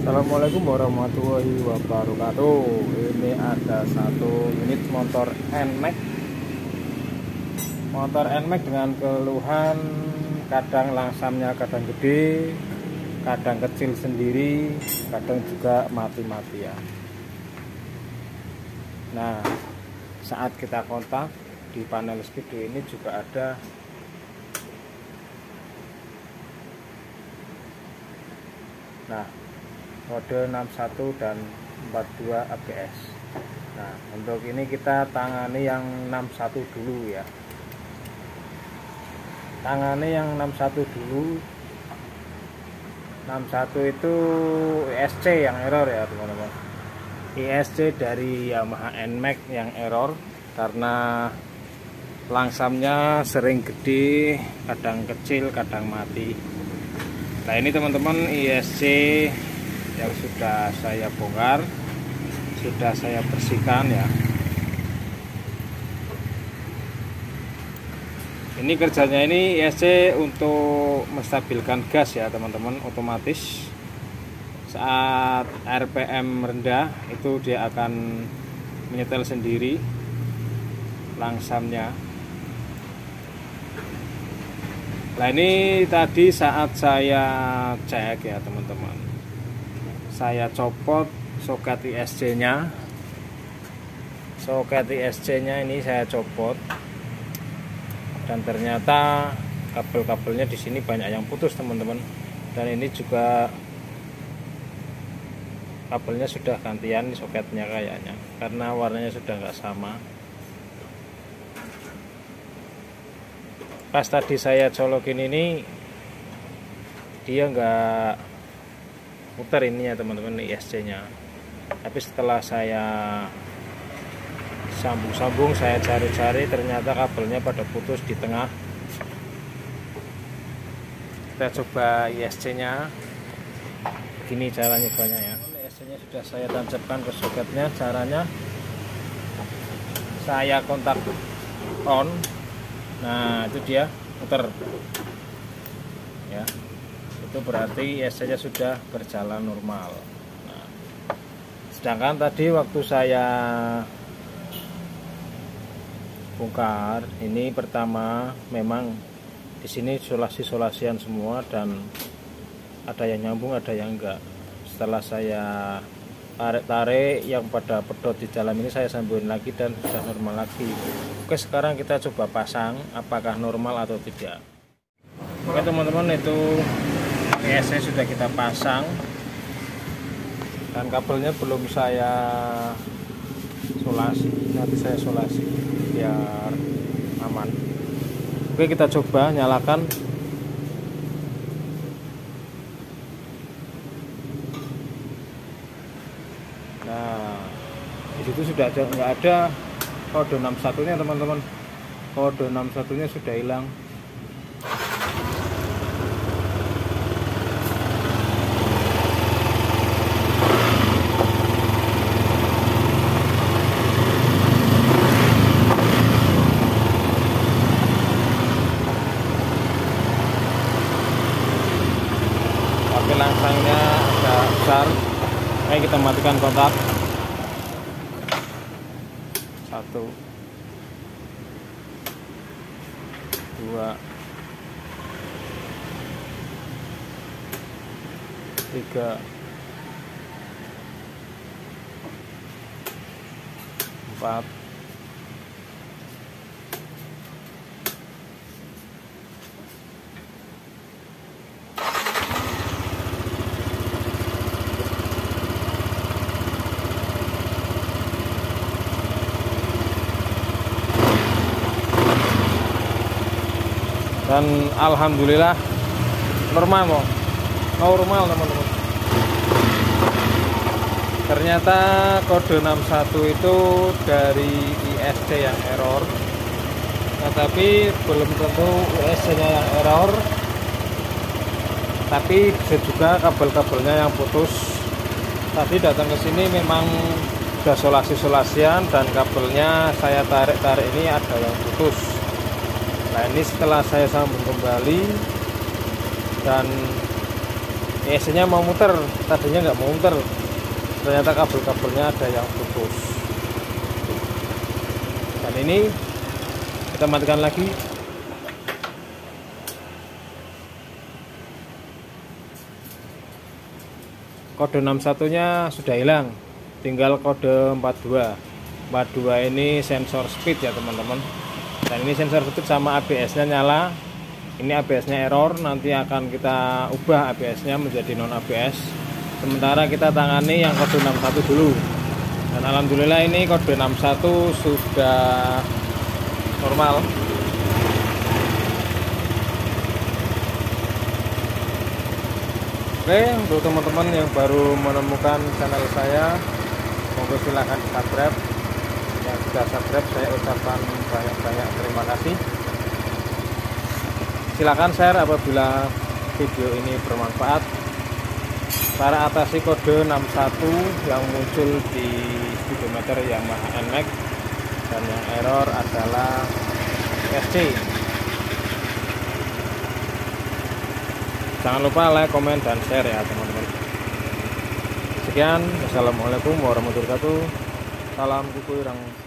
Assalamualaikum warahmatullahi wabarakatuh. Ini ada satu unit motor NMAX. Motor NMAX dengan keluhan kadang langsamnya kadang gede, kadang kecil sendiri, kadang juga mati-matian. Nah, saat kita kontak di panel speedo ini juga ada kode 61 dan 42 ABS. Nah, untuk ini kita tangani yang 61 dulu ya. Tangani yang 61 dulu. 61 itu ISC yang error ya teman-teman. ISC dari Yamaha NMAX yang error karena langsamnya sering gede, kadang kecil, kadang mati. Nah, ini teman-teman ISC yang sudah saya bongkar, sudah saya bersihkan ya. Ini kerjanya ini ISC untuk menstabilkan gas ya teman-teman, otomatis saat RPM rendah itu dia akan menyetel sendiri langsamnya. Nah, ini tadi saat saya cek ya teman-teman, saya copot soket ISC nya. Soket ISC nya ini saya copot, dan ternyata kabel-kabelnya di sini banyak yang putus teman-teman. Dan ini juga kabelnya sudah gantian soketnya kayaknya, karena warnanya sudah nggak sama. Pas tadi saya colokin ini dia nggak muter ini ya teman-teman ISC nya, tapi setelah saya sambung-sambung, saya cari-cari, ternyata kabelnya pada putus di tengah. Kita coba ISC nya, begini cara nyobanya ya. ISC nya sudah saya tancapkan ke soketnya. Caranya saya kontak on. Nah, itu dia muter ya, itu berarti ISC nya sudah berjalan normal. Nah, sedangkan tadi waktu saya bongkar ini pertama, memang di sini solasi-solasian semua dan ada yang nyambung, ada yang enggak. Setelah saya tarik-tarik yang pada pedot di dalam ini, saya sambungin lagi dan sudah normal lagi. Oke, sekarang kita coba pasang apakah normal atau tidak. Oke teman-teman, itu ISC sudah kita pasang dan kabelnya belum saya solasi, nanti saya solasi biar aman. Oke, kita coba nyalakan. Nah, disitu sudah nggak ada kode 61 nya teman-teman. Kode 61 nya sudah hilang. Tapi langsangnya agak besar. Ayo kita matikan kontak. 1 2 3 4 dan alhamdulillah normal teman-teman. Ternyata kode 61 itu dari ISC yang error. Nah, tapi belum tentu ISC nya yang error, tapi bisa juga kabel-kabelnya yang putus. Tadi datang ke sini memang sudah solasi-solasian dan kabelnya saya tarik-tarik ini ada yang putus. Nah, ini setelah saya sambung kembali dan ESC-nya mau muter, tadinya nggak mau muter, ternyata kabel-kabelnya ada yang putus. Dan ini kita matikan lagi. Kode 61-nya sudah hilang, tinggal kode 42. 42 ini sensor speed ya teman-teman. Dan ini sensor speed sama ABS-nya nyala. Ini ABS-nya error, nanti akan kita ubah ABS-nya menjadi non ABS. Sementara kita tangani yang kode 61 dulu. Dan alhamdulillah ini kode 61 sudah normal. Oke, untuk teman-teman yang baru menemukan channel saya, monggo silahkan subscribe. Yang sudah subscribe saya ucapkan banyak-banyak terima kasih. Silakan share apabila video ini bermanfaat. Cara atasi kode 61 yang muncul di speedometer Yamaha NMAX, dan yang error adalah ESC. Jangan lupa like, komen, dan share ya teman-teman. Sekian, wassalamualaikum warahmatullahi wabarakatuh. Salam kuku ireng.